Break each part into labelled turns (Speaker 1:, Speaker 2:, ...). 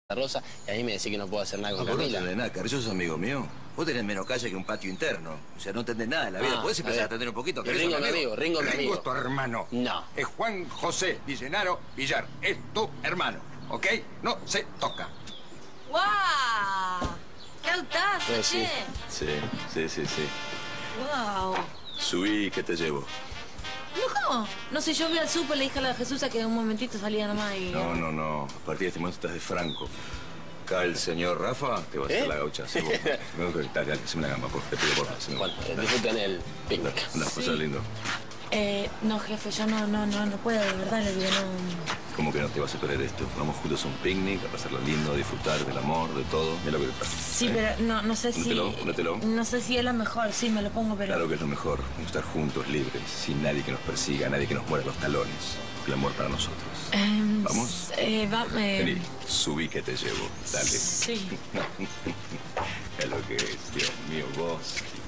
Speaker 1: Rosa, y a mí me decís que no puedo hacer nada con Camila.
Speaker 2: No entendés nada, Carrillo es amigo mío. Vos tenés menos calle que un patio interno. O sea, no entendés nada de la vida. ¿Podés empezar a atender un poquito?
Speaker 1: Ringo es mi amigo, Ringo es mi amigo.
Speaker 2: Ringo es tu hermano.
Speaker 1: No.
Speaker 2: Es Juan José Villenaro Villar. Es tu hermano, ¿ok? No se toca.
Speaker 3: ¡Guau! ¡Qué autazo,
Speaker 1: Sí,
Speaker 3: che!
Speaker 2: Sí.
Speaker 3: ¡Guau!
Speaker 2: Subí que te llevo.
Speaker 3: ¿No cómo? No sé, yo vi al súper, le dije a la Jesús que en un momentito salía nomás y...
Speaker 2: No. A partir de este momento estás de franco. Acá el señor Rafa te va a hacer la gaucha. Sí, vos. Dale, haceme una gamba, por favor. Te pido, por favor.
Speaker 1: Bueno, disfruten el picnic.
Speaker 2: Anda, pasar lindo.
Speaker 3: No, jefe, yo no puedo, de verdad, le digo, no...
Speaker 2: ¿Cómo que no te vas a perder esto? Vamos juntos a un picnic, a pasarlo lindo, a disfrutar del amor, de todo. Mira lo que te traje.
Speaker 3: Sí, pero no sé si...
Speaker 2: Póngatelo.
Speaker 3: No sé si es lo mejor, sí, me lo pongo, pero...
Speaker 2: Claro que es lo mejor. Estar juntos, libres, sin nadie que nos persiga, nadie que nos muera los talones. El amor para nosotros. ¿Vamos? Vení, subí que te llevo. Dale.
Speaker 3: Sí.
Speaker 2: Es lo que es, Dios mío, vos.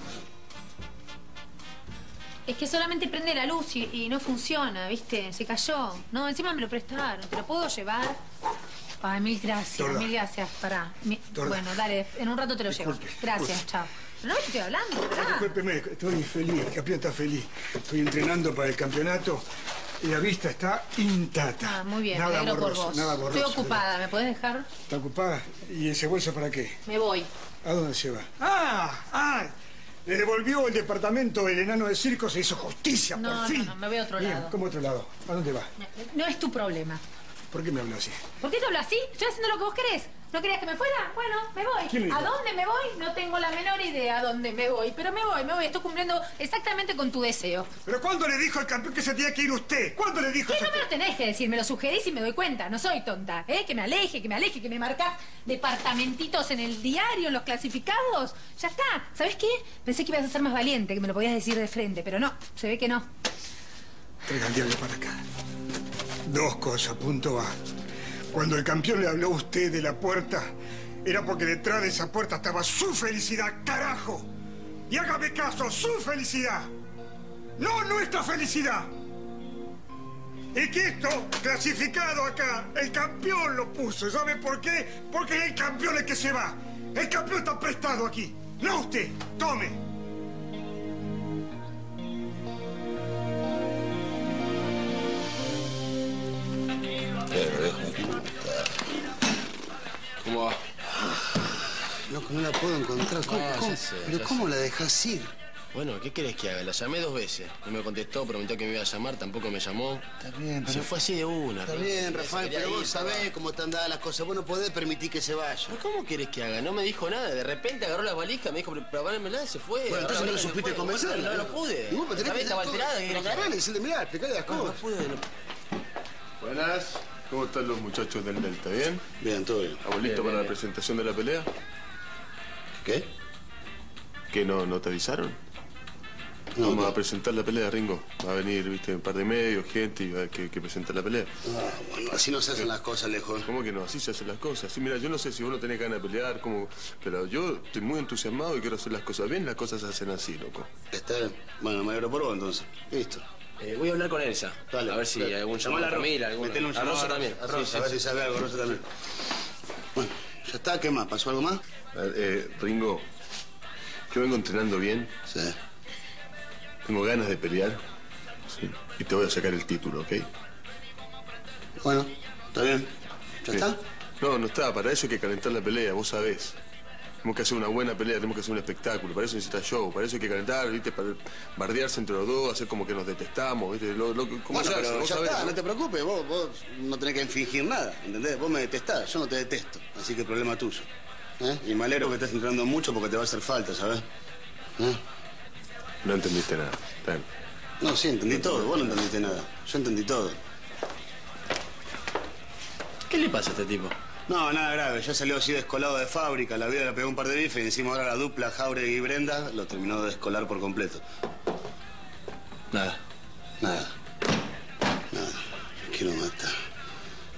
Speaker 4: Es que solamente prende la luz y no funciona, ¿viste? Se cayó. No, encima me lo prestaron. ¿Te lo puedo llevar? Ay, mil gracias,
Speaker 5: Torda.
Speaker 4: mil gracias. Pará. Bueno, dale, en un rato te lo llevo. Gracias, chao. Pero no me estoy hablando, pará.
Speaker 5: Discúlpeme, estoy feliz, el campeón está feliz. Estoy entrenando para el campeonato y la vista está intacta.
Speaker 4: Ah, muy bien,
Speaker 5: Nada
Speaker 4: me alegro por
Speaker 5: borroso,
Speaker 4: vos.
Speaker 5: nada borroso.
Speaker 4: Estoy ocupada, ¿me podés dejar?
Speaker 5: ¿Está ocupada? ¿Y ese bolso para qué?
Speaker 4: Me voy.
Speaker 5: ¿A dónde se va? ¡Ah! Le devolvió el departamento el enano de circo, se hizo justicia, por fin.
Speaker 4: No, me voy a otro
Speaker 5: Bien,
Speaker 4: lado.
Speaker 5: ¿cómo a otro lado? ¿A dónde va?
Speaker 4: No es tu problema.
Speaker 5: ¿Por qué me habla así?
Speaker 4: ¿Por qué te hablo así? Estoy haciendo lo que vos querés. ¿No querías que me fuera? Bueno, me voy.
Speaker 5: ¿Quién le dijo?
Speaker 4: ¿A dónde me voy? No tengo la menor idea a dónde me voy. Pero me voy. Estoy cumpliendo exactamente con tu deseo.
Speaker 5: ¿Pero cuándo le dijo al campeón que se tenía que ir usted? ¿Cuándo le dijo
Speaker 4: ¿Qué
Speaker 5: eso?
Speaker 4: no me lo tenés que decir? Me lo sugerís y me doy cuenta. No soy tonta, ¿eh? Que me aleje, que me marcás departamentitos en el diario, en los clasificados. Ya está. ¿Sabés qué? Pensé que ibas a ser más valiente, que me lo podías decir de frente, pero no. Se ve que no.
Speaker 5: Traiga el diablo para acá. Dos cosas, punto A. Cuando el campeón le habló a usted de la puerta, era porque detrás de esa puerta estaba su felicidad, carajo. Y hágame caso, su felicidad. No nuestra felicidad. Y que esto, clasificado acá, el campeón lo puso. ¿Sabe por qué? Porque es el campeón el que se va. El campeón está prestado aquí. No usted. Tome.
Speaker 1: ¿Cómo va?
Speaker 6: Loco, no la puedo encontrar. ¿Cómo la dejás ir?
Speaker 1: Bueno, ¿qué querés que haga? La llamé 2 veces. No me contestó, prometió que me iba a llamar, tampoco me llamó.
Speaker 6: Está bien, pero...
Speaker 1: Se fue así de una.
Speaker 6: Está bien, Rafael, pero vos sabés cómo están dadas las cosas. Vos no podés permitir que se vaya.
Speaker 1: ¿Pero cómo querés que haga? No me dijo nada. De repente agarró la valija, me dijo, prepáramela y se fue.
Speaker 6: Bueno, entonces no lo supiste convencer.
Speaker 1: No lo pude.
Speaker 6: Y vos me tenés que...
Speaker 1: Estaba alterada.
Speaker 6: Pero agarrale y decirle, mirá, explicale las cosas.
Speaker 1: No pude.
Speaker 7: Buenas. ¿Cómo están los muchachos del Delta? ¿Bien?
Speaker 6: Bien, todo bien.
Speaker 7: ¿Estamos listos para la presentación de la pelea?
Speaker 6: ¿Qué?
Speaker 7: ¿Qué, no te avisaron?
Speaker 6: No,
Speaker 7: Vamos
Speaker 6: no.
Speaker 7: a presentar la pelea, Ringo. Va a venir, viste, un par de medios, gente, y va a haber que presentar la pelea.
Speaker 6: Bueno, así no se hacen las cosas, lejos.
Speaker 7: ¿Cómo que no? Así se hacen las cosas. Sí, mira, yo no sé si vos no tenés ganas de pelear, pero yo estoy muy entusiasmado y quiero hacer las cosas bien. Las cosas se hacen así, loco.
Speaker 6: Está bien. Bueno, me alegro por vos, entonces. Listo.
Speaker 1: Voy a hablar con Elsa.
Speaker 6: Dale,
Speaker 1: a ver si
Speaker 6: dale.
Speaker 1: hay algún llamado a la familia.
Speaker 6: Metele un
Speaker 1: A
Speaker 6: llamado
Speaker 1: Rosa también.
Speaker 6: A Rosa, a ver si sabe algo, Rosa también. Bueno, ya está. ¿Qué más? ¿Pasó algo más?
Speaker 7: Ringo, yo vengo entrenando bien.
Speaker 6: Sí.
Speaker 7: Tengo ganas de pelear. Sí. Y te voy a sacar el título, ¿ok?
Speaker 6: Bueno, está bien. ¿Ya está?
Speaker 7: No está. Para eso hay que calentar la pelea, vos sabés. Tenemos que hacer una buena pelea, tenemos que hacer un espectáculo. Para eso necesitas show, para eso hay que calentar, ¿viste? Para bardearse entre los dos, hacer como que nos detestamos, ¿viste? ¿Cómo
Speaker 6: Bueno,
Speaker 7: se hace?
Speaker 6: pero
Speaker 7: Vos
Speaker 6: ya
Speaker 7: sabés,
Speaker 6: está,
Speaker 7: ¿no?
Speaker 6: no te preocupes. Vos no tenés que fingir nada, ¿entendés? Vos me detestás, yo no te detesto. Así que el problema es tuyo. Y me alegro que estés entrenando mucho porque te va a hacer falta, ¿sabes?
Speaker 7: No entendiste nada. Está bien.
Speaker 6: No, sí, entendí todo. Vos no entendiste nada. Yo entendí todo.
Speaker 1: ¿Qué le pasa a este tipo?
Speaker 6: No, nada grave. Ya salió así descolado de fábrica. La vida le pegó un par de bifes y encima ahora la dupla Jauregui y Brenda lo terminó de descolar por completo.
Speaker 1: Nada.
Speaker 6: Nada. Nada. Me quiero matar.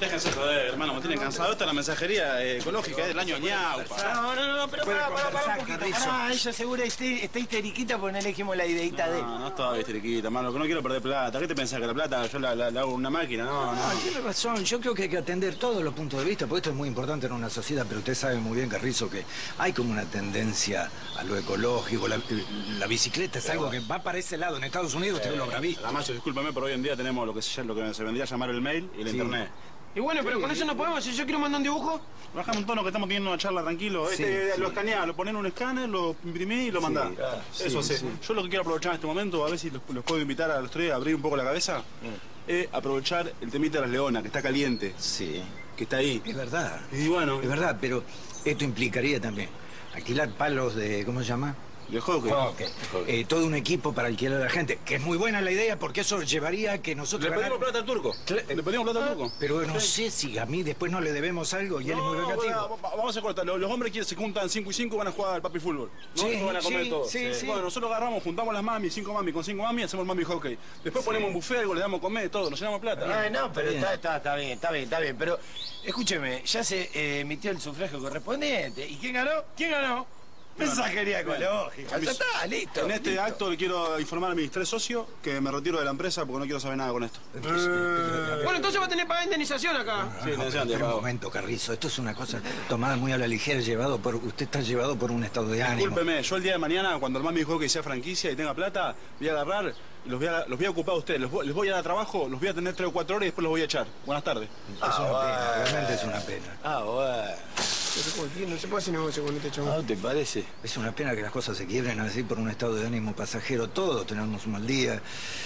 Speaker 8: Déjense joder, hermano, me tienen cansado. Esta es la mensajería ecológica del año ñaupa.
Speaker 9: No, pero para un poquito. Ella segura está histeriquita porque no elegimos la ideita de...
Speaker 8: No estaba histeriquita, hermano, que no quiero perder plata. ¿Qué te pensás, que la plata yo la hago en una máquina? No.
Speaker 10: Tiene razón, yo creo que hay que atender todos los puntos de vista, porque esto es muy importante en una sociedad, pero usted sabe muy bien, Carrizo, que hay como una tendencia a lo ecológico. La bicicleta es algo que va para ese lado. En Estados Unidos usted lo habrá visto.
Speaker 8: Además, discúlpame, pero hoy en día tenemos lo que se vendría a llamar el mail y el internet.
Speaker 9: Y bueno, pero con eso no podemos. Si yo quiero mandar un dibujo...
Speaker 8: Bajame un tono que estamos teniendo una charla tranquilo. Lo escaneás, lo ponés en un escáner, lo imprimís y lo mandás. Eso hace. Yo lo que quiero aprovechar en este momento, a ver si los puedo invitar a los tres a abrir un poco la cabeza, es aprovechar el temita de las leonas, que está caliente.
Speaker 10: Sí.
Speaker 8: Que está ahí.
Speaker 10: Es verdad.
Speaker 8: Y bueno.
Speaker 10: Es verdad, pero esto implicaría también alquilar palos de... ¿cómo se llama?
Speaker 8: De hockey.
Speaker 10: Todo un equipo para alquilar a la gente, que es muy buena la idea porque eso llevaría a que nosotros...
Speaker 8: Le pedimos plata al turco. Le pedimos plata al turco.
Speaker 10: Pero no sé si a mí después no le debemos algo y él es muy vengativo.
Speaker 8: Vamos a hacer corta. Los hombres se juntan 5 y 5 van a jugar al papi fútbol. ¿No? Sí, van a comer todo.
Speaker 10: Sí.
Speaker 8: Bueno, nosotros agarramos, juntamos las mami, 5 mami con 5 mami, hacemos mami hockey. Después ponemos un buffet, algo, le damos a comer, todo, nos llenamos plata.
Speaker 9: No, pero está bien. Pero escúcheme, ya se emitió el sufragio correspondiente. ¿Y quién ganó? Mensajería ecológica. Ya está, listo.
Speaker 8: En este acto le quiero informar a mis 3 socios que me retiro de la empresa porque no quiero saber nada con esto.
Speaker 9: Bueno, entonces va a tener que pagar indemnización acá.
Speaker 8: Sí, indemnización.
Speaker 10: Un momento, Carrizo. Esto es una cosa tomada muy a la ligera, usted está llevado por un estado de ánimo.
Speaker 8: Discúlpeme, yo el día de mañana, cuando el mami dijo que sea franquicia y tenga plata, voy a agarrar y los voy a ocupar a ustedes. Les voy a dar trabajo, los voy a tener 3 o 4 horas y después los voy a echar. Buenas tardes.
Speaker 10: Es una pena, realmente es una pena.
Speaker 9: Bueno. No se puede hacer negocio con este chabón.
Speaker 10: ¿No te parece? Es una pena que las cosas se quiebren así por un estado de ánimo pasajero. Todos tenemos un mal día.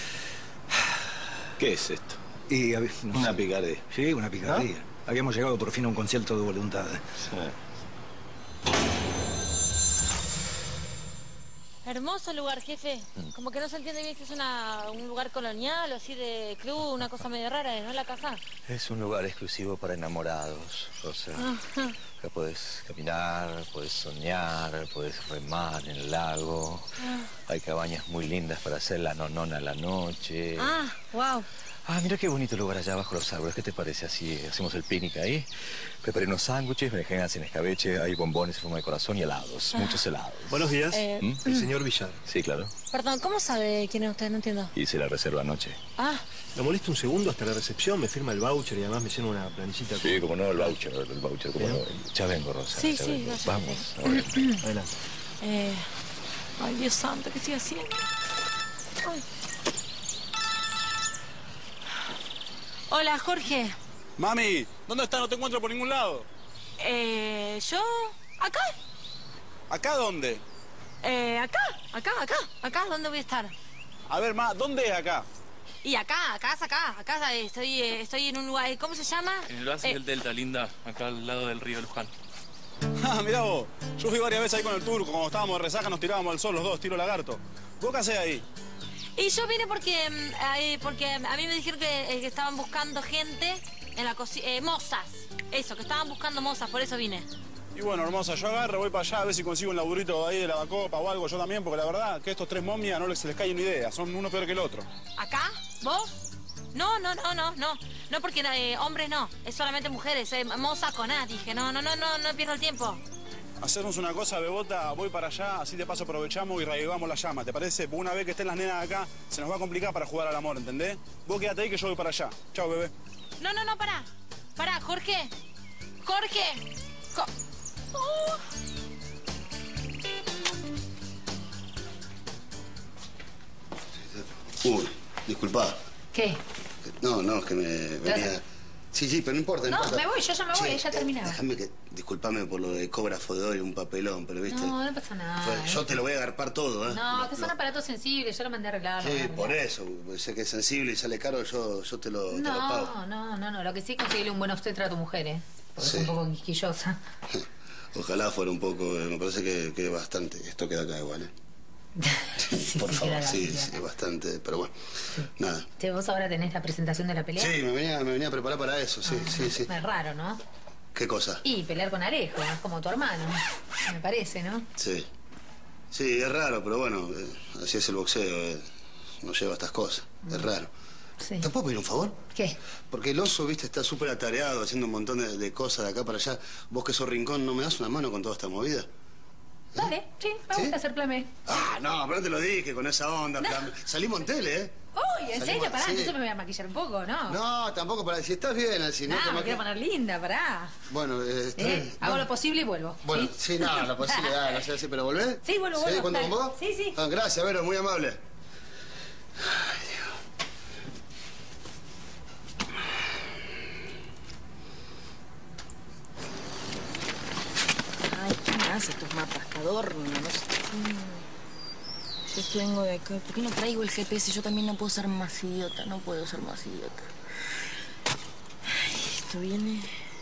Speaker 2: ¿Qué es esto?
Speaker 10: Y,
Speaker 2: una picardía.
Speaker 10: Sí, una picardía. Habíamos llegado por fin a un concierto de voluntades.
Speaker 2: Sí.
Speaker 3: Hermoso lugar, jefe. Como que no se entiende bien si es un lugar colonial o así de club, una cosa medio rara, ¿no? La casa.
Speaker 2: Es un lugar exclusivo para enamorados, Rosa. Acá puedes caminar, puedes soñar, puedes remar en el lago. Hay cabañas muy lindas para hacer la nonona a la noche.
Speaker 3: Wow.
Speaker 2: Mira qué bonito lugar allá abajo los árboles. ¿Qué te parece? Así hacemos el picnic ahí. Preparé unos sándwiches, berenjenas sin escabeche, hay bombones en forma de corazón y helados, muchos helados.
Speaker 8: Buenos días. El señor Villar.
Speaker 2: Sí, claro.
Speaker 3: Perdón, ¿cómo sabe quién es usted? No entiendo.
Speaker 2: Hice la reserva anoche.
Speaker 11: ¿Me molesta un segundo hasta la recepción? Me firma el voucher y además me llena una planillita.
Speaker 2: Sí, como no, el voucher, como no. Ya vengo, Rosa.
Speaker 3: Sí,
Speaker 2: vengo.
Speaker 3: Ya
Speaker 2: Vamos.
Speaker 11: Adelante.
Speaker 3: Ay, Dios santo, ¿qué estoy haciendo? Ay. Hola, Jorge.
Speaker 8: Mami, ¿dónde está? No te encuentro por ningún lado.
Speaker 3: ¿Yo? ¿Acá?
Speaker 8: ¿Acá dónde?
Speaker 3: Acá, ¿dónde voy a estar?
Speaker 8: A ver, ¿dónde es acá?
Speaker 3: Y acá estoy en un lugar, ¿cómo se llama?
Speaker 12: En el oasis del Delta, linda, acá al lado del río Luján.
Speaker 8: Mirá vos, yo fui varias veces ahí con el turco, cuando estábamos de resaca nos tirábamos al sol los dos, tiro lagarto. ¿Vos qué hacés ahí?
Speaker 3: Y yo vine porque a mí me dijeron que estaban buscando gente en la cocina, mozas, que estaban buscando mozas, por eso vine.
Speaker 8: Y bueno, hermosa, yo agarro, voy para allá a ver si consigo un laburito ahí de lavacopa o algo, yo también, porque la verdad que estos 3 momias no se les cae una idea, son uno peor que el otro.
Speaker 3: ¿Acá? ¿Vos? No, porque hombres no, es solamente mujeres, moza con A, dije, no pierdo el tiempo.
Speaker 8: Hacemos una cosa, Bebota, voy para allá, así de paso aprovechamos y reavivamos la llama, ¿te parece? Porque una vez que estén las nenas acá, se nos va a complicar para jugar al amor, ¿entendés? Vos quédate ahí que yo voy para allá. Chao, bebé.
Speaker 3: No, pará, Jorge.
Speaker 6: Uy, disculpa.
Speaker 4: ¿Qué?
Speaker 6: No, es que me venía... Sí, pero no importa.
Speaker 4: No, me voy, yo ya me voy, ya terminaba.
Speaker 6: Disculpame por lo de cógrafo de hoy, un papelón, pero viste...
Speaker 4: No pasa nada.
Speaker 6: Yo te lo voy a agarpar todo, ¿eh?
Speaker 4: No, que son aparatos sensibles, yo lo mandé a arreglar.
Speaker 6: Sí, por eso, sé que es sensible y sale caro, yo te lo pago.
Speaker 4: No, lo que sí es conseguirle un buen obstetra a tu mujer, ¿eh? Porque es un poco quisquillosa.
Speaker 6: Ojalá fuera un poco, me parece que bastante. Esto queda acá igual, ¿eh? Por favor, sí, bastante, pero bueno, nada.
Speaker 4: ¿Vos ahora tenés la presentación de la pelea?
Speaker 6: Sí, me venía a preparar para eso, sí.
Speaker 4: Es raro, ¿no?
Speaker 6: ¿Qué cosa?
Speaker 4: Y pelear con Alejo, es como tu hermano, me parece, ¿no?
Speaker 6: Sí, es raro, pero bueno, así es el boxeo, no lleva estas cosas, es raro.
Speaker 4: Sí.
Speaker 6: ¿Te puedo pedir un favor?
Speaker 4: ¿Qué?
Speaker 6: Porque el oso, viste, está súper atareado haciendo un montón de cosas de acá para allá. Vos que sos rincón, ¿no me das una mano con toda esta movida?
Speaker 4: Dale, sí, me gusta hacer plan B.
Speaker 6: Ah, no, pero no te lo dije con esa onda.
Speaker 4: No.
Speaker 6: Salimos en tele, ¿eh?
Speaker 4: Uy, ¿en serio? Pará, entonces me voy a maquillar un poco, ¿no?
Speaker 6: No, tampoco para... Si estás bien, así, ¿no?
Speaker 4: No, me quiero poner linda, pará.
Speaker 6: Bueno, está bien.
Speaker 4: Hago lo posible y vuelvo.
Speaker 6: Bueno, sí, no, lo posible, no sé así, pero ¿volvés?
Speaker 4: Sí, vuelvo.
Speaker 6: ¿Sí? ¿Cuándo con vos?
Speaker 4: Sí, sí.
Speaker 6: Ah, gracias, Vero, muy amable.
Speaker 13: Ay, ¿qué me hace estos mapas? Que adorno, no sé. Yo vengo de acá. ¿Por qué no traigo el GPS? Yo también no puedo ser más idiota. No puedo ser más idiota. Ay, esto viene...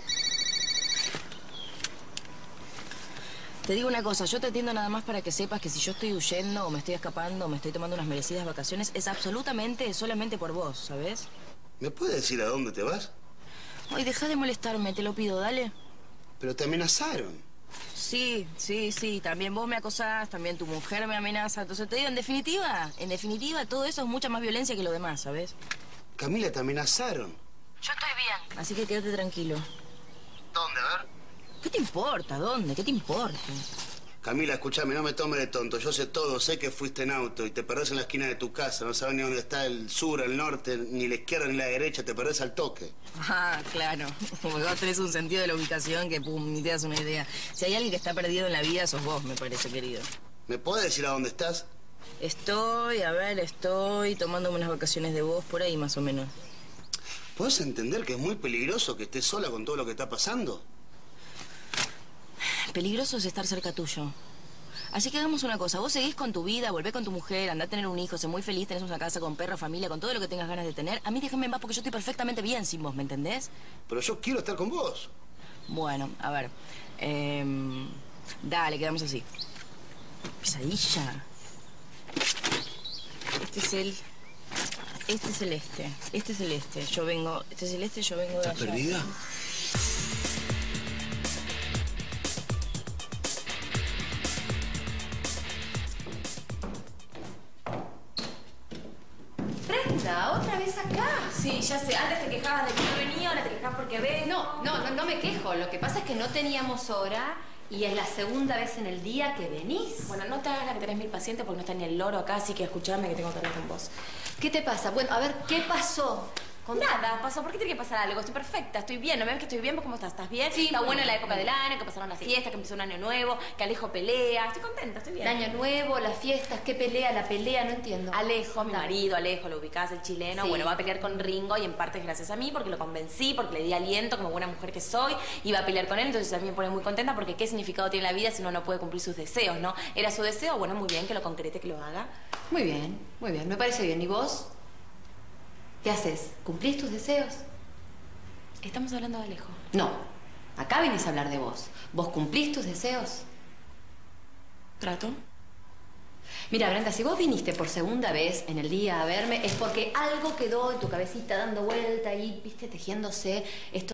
Speaker 13: Te digo una cosa, yo te atiendo nada más para que sepas que si yo estoy huyendo o me estoy escapando o me estoy tomando unas merecidas vacaciones, es absolutamente, solamente por vos, ¿sabes?
Speaker 6: ¿Me puedes decir a dónde te vas?
Speaker 13: Ay, deja de molestarme, te lo pido, dale.
Speaker 6: Pero te amenazaron.
Speaker 13: Sí, también vos me acosás, también tu mujer me amenaza. Entonces te digo, en definitiva, todo eso es mucha más violencia que lo demás, ¿sabes?
Speaker 6: Camila, te amenazaron.
Speaker 13: Yo estoy bien. Así que quédate tranquilo.
Speaker 6: ¿Dónde? A ver.
Speaker 13: ¿Qué te importa? ¿Dónde? ¿Qué te importa?
Speaker 6: Camila, escúchame, no me tomes de tonto. Yo sé todo, sé que fuiste en auto y te perdés en la esquina de tu casa. No sabes ni dónde está el sur, el norte, ni la izquierda ni la derecha. Te perdés al toque.
Speaker 13: Ah, claro. Porque vos tenés un sentido de la ubicación que, pum, ni te das una idea. Si hay alguien que está perdido en la vida, sos vos, me parece, querido.
Speaker 6: ¿Me podés decir a dónde estás?
Speaker 13: Estoy tomándome unas vacaciones de vos por ahí, más o menos.
Speaker 6: ¿Podés entender que es muy peligroso que estés sola con todo lo que está pasando?
Speaker 13: Peligroso es estar cerca tuyo. Así que hagamos una cosa. Vos seguís con tu vida, volvé con tu mujer, andá a tener un hijo, sé muy feliz, tenés una casa con perro, familia, con todo lo que tengas ganas de tener. A mí déjame en paz porque yo estoy perfectamente bien sin vos, ¿me entendés?
Speaker 6: Pero yo quiero estar con vos.
Speaker 13: Bueno, a ver. Dale, quedamos así. Pesadilla. Este es el este. Este es el este. Yo vengo... Este es el este, yo vengo de allá.
Speaker 2: ¿Estás perdida?
Speaker 4: Brenda, ¿otra vez acá?
Speaker 14: Sí, ya sé. Antes te quejabas de que no venía, ahora te quejas porque ves.
Speaker 15: No me quejo. Lo que pasa es que no teníamos hora y es la segunda vez en el día que venís.
Speaker 14: Bueno, no te hagas la que tenés 1000 pacientes porque no está ni el loro acá, así que escuchame que tengo que hablar con vos.
Speaker 15: ¿Qué te pasa? Bueno, a ver, ¿qué pasó?
Speaker 14: Nada, pasó. ¿Por qué tiene que pasar algo? Estoy perfecta, estoy bien. ¿No me ves que estoy bien? ¿Vos cómo estás? ¿Estás bien?
Speaker 15: Sí.
Speaker 14: Está buena la época del año, que pasaron las fiestas, que empezó un año nuevo, que Alejo pelea. Estoy contenta, estoy bien.
Speaker 15: El año nuevo, las fiestas, ¿qué pelea? La pelea, no entiendo.
Speaker 14: Alejo, mi marido, Alejo, lo ubicás, el chileno.
Speaker 15: Sí.
Speaker 14: Bueno, va a pelear con Ringo y en parte es gracias a mí porque lo convencí, porque le di aliento como buena mujer que soy. Iba a pelear con él, entonces a mí me pone muy contenta porque ¿qué significado tiene la vida si uno no puede cumplir sus deseos, no? ¿Era su deseo? Bueno, muy bien, que lo concrete, que lo haga.
Speaker 15: Muy bien, me parece bien. ¿Y vos? ¿Qué haces? ¿Cumplís tus deseos?
Speaker 14: Estamos hablando de Alejo.
Speaker 15: No, acá venís a hablar de vos. ¿Vos cumplís tus deseos?
Speaker 14: ¿Trato?
Speaker 15: Mira, Brenda, si vos viniste por segunda vez en el día a verme es porque algo quedó en tu cabecita dando vuelta y, viste, tejiéndose esto.